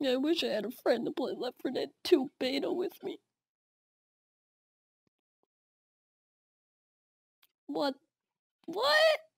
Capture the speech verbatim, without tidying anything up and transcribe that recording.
I wish I had a friend to play Left four Dead two beta with me. What? What?